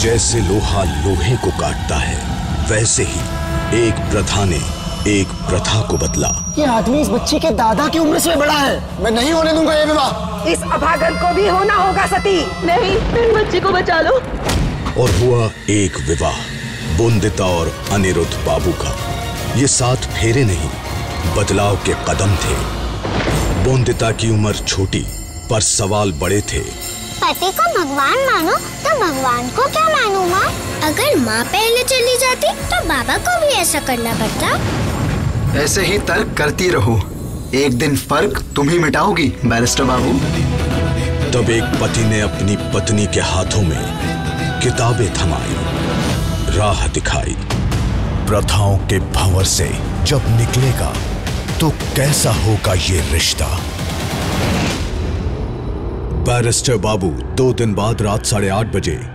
जैसे लोहा लोहे को काटता है, वैसे ही एक प्रथा ने एक प्रथा को बदला। ये आदमी इस बच्ची के दादा की उम्र से बड़ा है। मैं नहीं होने दूंगा ये विवाह। इस अभागन को भी होना होगा सती। नहीं, मेरे बच्चे को बचा लो। और हुआ एक विवाह बोंदिता और अनिरुद्ध बाबू का। ये 7 फेरे नहीं, बदलाव के कदम थे। बोंदिता की उम्र छोटी पर सवाल बड़े थे। पति को भगवान मानो तो भगवान को क्या मानूं माँ? अगर माँ पहले चली जाती तो बाबा को भी ऐसा करना पड़ता। ऐसे ही तर्क करती रहो, एक दिन फर्क तुम ही मिटाओगी बैरिस्टर बाबू। तब एक पति ने अपनी पत्नी के हाथों में किताबें थमाई, राह दिखाई। प्रथाओं के भंवर से जब निकलेगा तो कैसा होगा ये रिश्ता। बैरिस्टर बाबू 2 दिन बाद रात 8:30 बजे